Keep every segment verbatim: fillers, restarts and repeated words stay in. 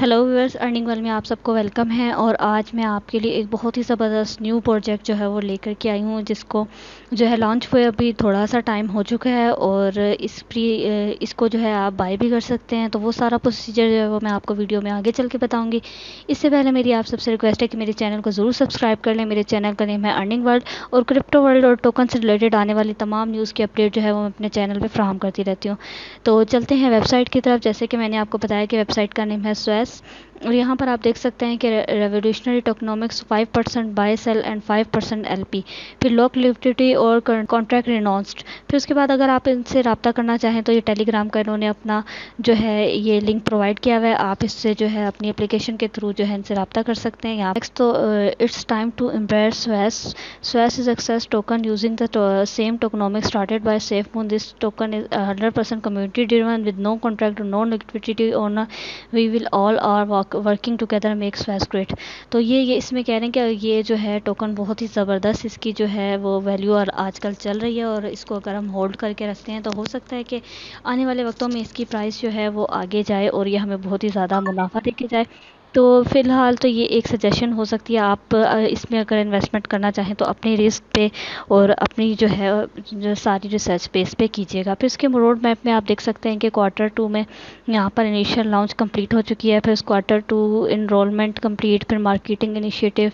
Hello viewers, earning world में आप सबको वेलकम है। और आज मैं आपके लिए एक बहुत ही ज़बरदस्त न्यू प्रोजेक्ट जो है वो लेकर के आई हूँ, जिसको जो है लॉन्च हुए अभी थोड़ा सा टाइम हो चुका है। और इस प्री इसको जो है आप बाय भी कर सकते हैं। तो वो सारा प्रोसीजर जो है वो मैं आपको वीडियो में आगे चल के बताऊँगी। इससे पहले मेरी आप सबसे रिक्वेस्ट है कि मेरे चैनल को ज़रूर सब्सक्राइब कर लें। मेरे चैनल का नेम है अर्निंग वर्ल्ड, और क्रिप्टो वर्ल्ड और टोकन से रिलेटेड आने वाली तमाम न्यूज़ की अपडेट जो है वो मैं अपने चैनल पर फ्राहम करती रहती हूँ। तो चलते हैं वेबसाइट की तरफ। जैसे कि मैंने आपको बताया कि वेबसाइट का नेम है स्वेस, और यहाँ पर आप देख सकते हैं कि revolutionary tokenomics five percent buy sell and five percent LP, फिर लॉक लिक्विडिटी और कॉन्ट्रैक्ट रिनॉन्स्ड। फिर उसके बाद अगर आप इनसे रब्ता करना चाहें तो ये टेलीग्राम का इन्होंने अपना जो है ये लिंक प्रोवाइड किया हुआ है। आप इससे जो है अपनी एप्लीकेशन के थ्रू जो है इनसे रब्ता कर सकते हैं। यहाँ नेक्स्ट तो it's time to embrace Swace. Swace is access token using the same tokenomics started by SafeMoon. This token is one hundred percent community driven with no contract or no liquidity owner. We will all are work, working together make Swash great. तो ये ये इसमें कह रहे हैं कि ये जो है टोकन बहुत ही ज़बरदस्त इसकी जो है वो वैल्यू और आजकल चल रही है, और इसको अगर हम होल्ड करके रखते हैं तो हो सकता है कि आने वाले वक्तों में इसकी प्राइस जो है वो आगे जाए और ये हमें बहुत ही ज़्यादा मुनाफा देके जाए। तो फ़िलहाल तो ये एक सजेशन हो सकती है। आप इसमें अगर इन्वेस्टमेंट करना चाहें तो अपनी रिस्क पे और अपनी जो है जो सारी रिसर्च पे इस पे कीजिएगा। फिर इसके रोड मैप में आप देख सकते हैं कि क्वार्टर टू में यहाँ पर इनिशियल लॉन्च कंप्लीट हो चुकी है। फिर क्वार्टर टू इनरोलमेंट कंप्लीट, फिर मार्केटिंग इनिशिएटिव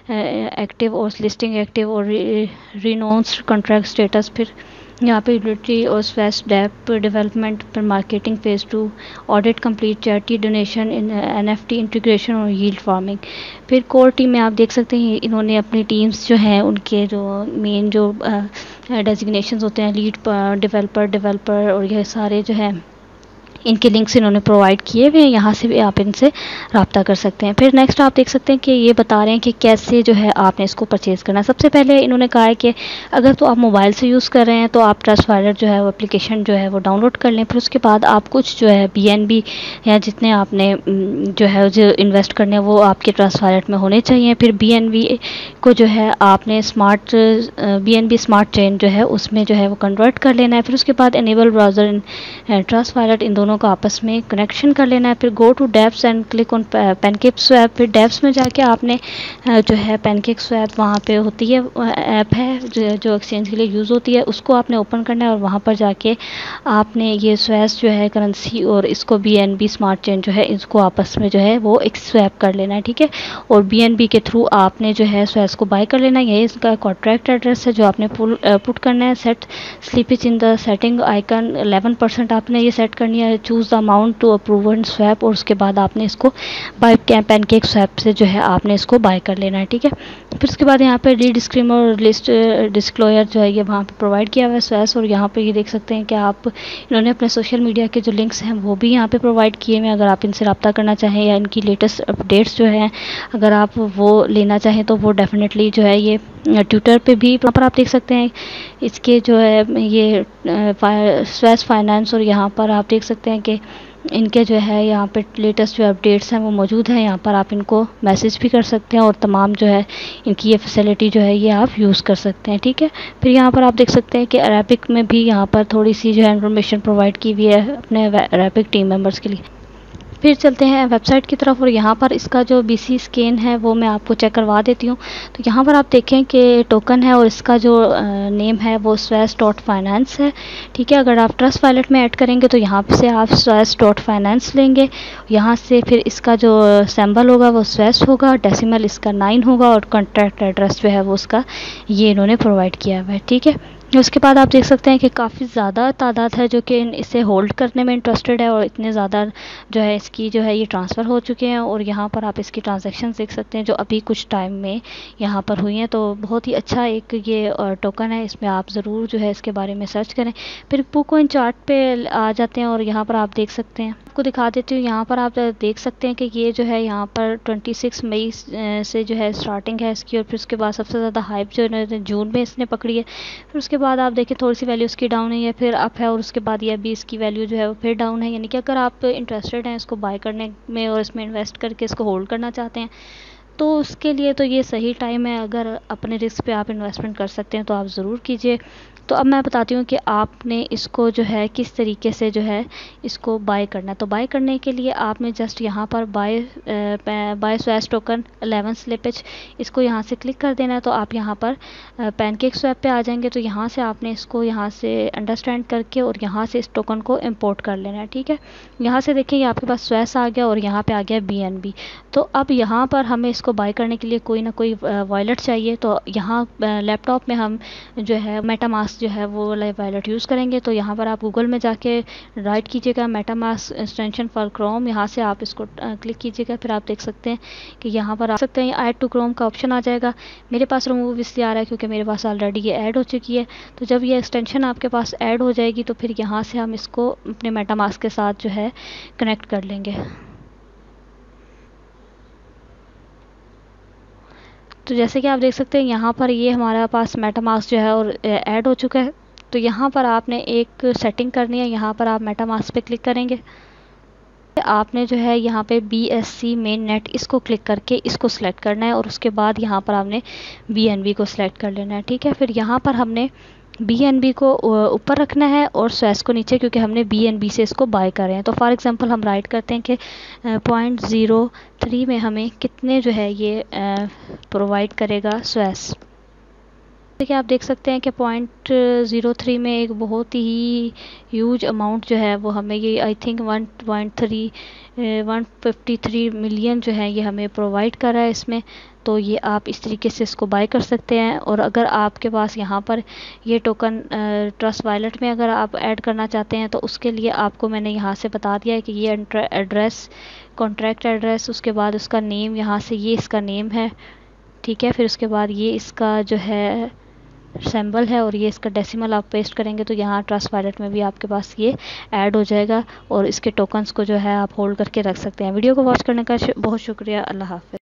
एक्टिव और लिस्टिंग एक्टिव और रिनोन्स्ड कॉन्ट्रैक्ट स्टेटस, फिर यहाँ पे यूटिलिटी और स्वेस डेप डेवलपमेंट, फिर marketing phase two, audit complete, charity donation, in NFT integration और यील्ड फार्मिंग। फिर कोर टीम में आप देख सकते हैं इन्होंने अपनी टीम्स जो हैं उनके जो मेन जो डेजिग्नेशंस होते हैं, लीड डेवलपर डेवलपर और ये सारे जो है इनके लिंक्स इन्होंने प्रोवाइड किए हुए हैं। यहाँ से भी आप इनसे रब्ता कर सकते हैं। फिर नेक्स्ट आप देख सकते हैं कि ये बता रहे हैं कि कैसे जो है आपने इसको परचेज़ करना है। सबसे पहले इन्होंने कहा है कि अगर तो आप मोबाइल से यूज़ कर रहे हैं तो आप ट्रस्ट वॉलेट जो है वो एप्लीकेशन जो है वो डाउनलोड कर लें। फिर उसके बाद आप कुछ जो है बीएनबी या जितने आपने जो है जो इन्वेस्ट करने हैं वो आपके ट्रस्ट वॉलेट में होने चाहिए। फिर बीएनबी को जो है आपने स्मार्ट बीएनबी स्मार्ट चेन जो है उसमें जो है वो कन्वर्ट कर लेना है। फिर उसके बाद enable browser in trust wallet, इन दोनों को आपस में कनेक्शन कर लेना है। फिर go to dapps and click on PancakeSwap. फिर डेप्स में जाके आपने जो है पैनकेक स्वैप वहाँ पे होती है ऐप है जो, जो एक्सचेंज के लिए यूज़ होती है, उसको आपने ओपन करना है और वहाँ पर जाके आपने ये स्वैस जो है करेंसी और इसको बीएनबी स्मार्ट चेन जो है इसको आपस में जो है वो एक स्वैप कर लेना है, ठीक है। और बीएनबी के थ्रू आपने जो है स्वैस को बाय कर लेना है। यही इसका कॉन्ट्रैक्ट एड्रेस है जो आपने पुल पुट करना है। Set slippage in the setting icon eleven percent आपने ये सेट करनी है। Choose the amount to approve and swap, और उसके बाद आपने इसको बाय पैनकेक स्वैप से जो है आपने इसको बाय कर लेना है, ठीक है। फिर उसके बाद यहाँ पे रीड स्क्रीम और लिस्ट डिस्क्लोजर जो है ये वहाँ पे प्रोवाइड किया हुआ है स्वैस। और यहाँ पे ये देख सकते हैं कि आप इन्होंने अपने सोशल मीडिया के जो लिंक्स हैं वो भी यहाँ पे प्रोवाइड किए हुए हैं। अगर आप इनसे रब्ता करना चाहें या इनकी लेटेस्ट अपडेट्स जो हैं अगर आप वो लेना चाहें तो वो डेफिनेटली जो है ये ट्विटर पे भी यहाँ पर आप देख सकते हैं इसके जो है ये स्वेस फाइनेंस। और यहाँ पर आप देख सकते हैं कि इनके जो है यहाँ पे लेटेस्ट जो अपडेट्स हैं वो मौजूद हैं। यहाँ पर आप इनको मैसेज भी कर सकते हैं और तमाम जो है इनकी ये फैसिलिटी जो है ये आप यूज़ कर सकते हैं, ठीक है। फिर यहाँ पर आप देख सकते हैं कि अरेबिक में भी यहाँ पर थोड़ी सी जो है इन्फॉर्मेशन प्रोवाइड की हुई है अपने अरेबिक टीम मेंबर्स के लिए। फिर चलते हैं वेबसाइट की तरफ, और यहाँ पर इसका जो बीसी स्कैन है वो मैं आपको चेक करवा देती हूँ। तो यहाँ पर आप देखें कि टोकन है और इसका जो नेम है वो स्वेस डॉट फाइनेंस है, ठीक है। अगर आप ट्रस्ट वॉलेट में ऐड करेंगे तो यहाँ से आप स्वेस डॉट फाइनेंस लेंगे। यहाँ से फिर इसका जो सिंबल होगा वो स्वेस होगा, डेसिमल इसका नाइन होगा, और कॉन्ट्रैक्ट एड्रेस जो है वो उसका ये इन्होंने प्रोवाइड किया हुआ है, ठीक है। उसके बाद आप देख सकते हैं कि काफ़ी ज़्यादा तादाद है जो कि इसे होल्ड करने में इंटरेस्टेड है, और इतने ज़्यादा जो है इसकी जो है ये ट्रांसफ़र हो चुके हैं। और यहाँ पर आप इसकी ट्रांजैक्शन देख सकते हैं जो अभी कुछ टाइम में यहाँ पर हुई हैं। तो बहुत ही अच्छा एक ये टोकन है, इसमें आप ज़रूर जो है इसके बारे में सर्च करें। फिर बुककॉइन चार्ट पे आ जाते हैं और यहाँ पर आप देख सकते हैं, आपको दिखा देती हूँ। यहाँ पर आप देख सकते हैं कि ये जो है यहाँ पर छब्बीस मई से जो है स्टार्टिंग है इसकी, और फिर उसके बाद सबसे ज़्यादा हाइप जो है जून में इसने पकड़ी है। फिर उसके बाद आप देखिए थोड़ी सी वैल्यू इसकी डाउन है, फिर अप है, और उसके बाद ये अभी इसकी वैल्यू जो है वो फिर डाउन है। यानी कि अगर आप इंटरेस्टेड हैं इसको बाय करने में और इसमें इन्वेस्ट करके इसको होल्ड करना चाहते हैं तो उसके लिए तो ये सही टाइम है। अगर अपने रिस्क पे आप इन्वेस्टमेंट कर सकते हैं तो आप ज़रूर कीजिए। तो अब मैं बताती हूँ कि आपने इसको जो है किस तरीके से जो है इसको बाय करना है। तो बाय करने के लिए आपने जस्ट यहाँ पर buy buy swap token eleven slippage, इसको यहाँ से क्लिक कर देना है। तो आप यहाँ पर पैनकेक स्वैप पे आ जाएंगे। तो यहाँ से आपने इसको यहाँ से अंडरस्टैंड करके और यहाँ से इस टोकन को इंपोर्ट कर लेना है, ठीक है। यहाँ से देखिए आपके पास स्वैस आ गया और यहाँ पे आ गया बी एन बी। तो अब यहाँ पर हमें इसको बाय करने के लिए कोई ना कोई वॉलेट चाहिए। तो यहाँ लैपटॉप में हम जो है मेटामास्क जो है वो वॉलेट यूज़ करेंगे। तो यहाँ पर आप गूगल में जाके राइट कीजिएगा मेटामास्क एक्सटेंशन फॉर क्रोम, यहाँ से आप इसको क्लिक कीजिएगा। फिर आप देख सकते हैं कि यहाँ पर आ सकते हैं ऐड टू क्रोम का ऑप्शन आ जाएगा। मेरे पास रिमूव इसलिए आ रहा है क्योंकि मेरे पास ऑलरेडी ये ऐड हो चुकी है। तो जब ये एक्सटेंशन आपके पास ऐड हो जाएगी तो फिर यहाँ से हम इसको अपने मेटामास्क के साथ जो है कनेक्ट कर लेंगे। तो जैसे कि आप देख सकते हैं यहाँ पर ये हमारा पास मेटामास्क जो है और ऐड हो चुका है। तो यहाँ पर आपने एक सेटिंग करनी है, यहाँ पर आप मेटामास्क पे क्लिक करेंगे। आपने जो है यहाँ पे B S C main net इसको क्लिक करके इसको सिलेक्ट करना है और उसके बाद यहाँ पर आपने बी एन बी को सिलेक्ट कर लेना है, ठीक है। फिर यहाँ पर हमने बी एन बी को ऊपर रखना है और स्वैस को नीचे, क्योंकि हमने बी एन बी से इसको बाय कर रहे हैं। तो फॉर एग्जांपल हम राइट करते हैं कि पॉइंट ज़ीरो थ्री में हमें कितने जो है ये प्रोवाइड करेगा स्वैस। देखिए आप देख सकते हैं कि पॉइंट ज़ीरो थ्री में एक बहुत ही ह्यूज अमाउंट जो है वो हमें ये I think one point three one fifty three million जो है ये हमें प्रोवाइड कर रहा है इसमें। तो ये आप इस तरीके से इसको बाय कर सकते हैं। और अगर आपके पास यहाँ पर ये टोकन ट्रस्ट वॉलेट में अगर आप ऐड करना चाहते हैं तो उसके लिए आपको मैंने यहाँ से बता दिया है कि ये एड्रेस, कॉन्ट्रैक्ट एड्रेस, उसके बाद उसका नेम, यहाँ से ये इसका नेम है, ठीक है। फिर उसके बाद ये इसका जो है सिंबल है और ये इसका डेसिमल आप पेस्ट करेंगे तो यहाँ ट्रस्ट वॉलेट में भी आपके पास ये ऐड हो जाएगा और इसके टोकन्स को जो है आप होल्ड करके रख सकते हैं। वीडियो को वॉच करने का बहुत शुक्रिया। अल्लाह हाफ़िज़।